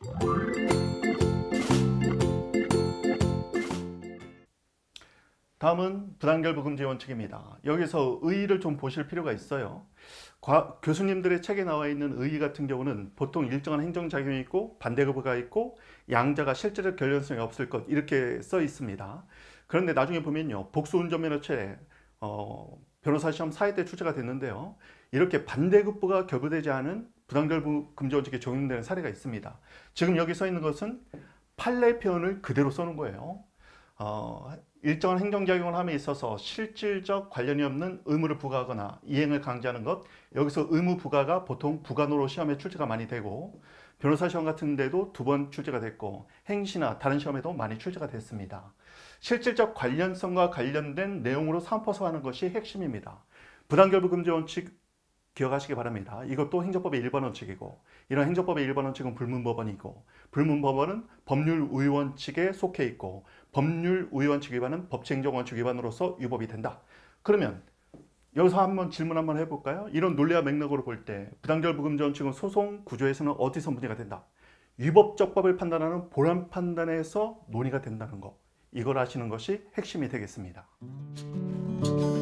다음은 부당결부금지 원칙입니다. 여기서 의의를 좀 보실 필요가 있어요. 교수님들의 책에 나와 있는 의의 같은 경우는 보통 일정한 행정작용이 있고 반대급부가 있고 양자가 실제적 결연성이 없을 것 이렇게 써 있습니다. 그런데 나중에 보면요, 복수운전면허체 변호사 시험 4회 때 출제가 됐는데요, 이렇게 반대급부가 결부되지 않은 부당결부금지 원칙에 적용되는 사례가 있습니다. 지금 여기 써 있는 것은 판례 표현을 그대로 써놓은 거예요. 일정한 행정작용을 함에 있어서 실질적 관련이 없는 의무를 부과하거나 이행을 강제하는 것, 여기서 의무 부과가 보통 부관으로 시험에 출제가 많이 되고 변호사 시험 같은 데도 2번 출제가 됐고 행시나 다른 시험에도 많이 출제가 됐습니다. 실질적 관련성과 관련된 내용으로 삼포서하는 것이 핵심입니다. 부당결부금지 원칙 기억하시기 바랍니다. 이것도 행정법의 1번 원칙이고, 이런 행정법의 1번 원칙은 불문법원이고, 불문법원은 법률우위 원칙에 속해 있고, 법률우위 원칙 위반은 법치행정원칙 위반으로서 위법이 된다. 그러면 여기서 한번 질문 한번 해볼까요? 이런 논리와 맥락으로 볼 때 부당결부금지 원칙은 소송 구조에서는 어디서 문제가 된다? 위법적 법을 판단하는 본안 판단에서 논의가 된다는 거, 이걸 아시는 것이 핵심이 되겠습니다.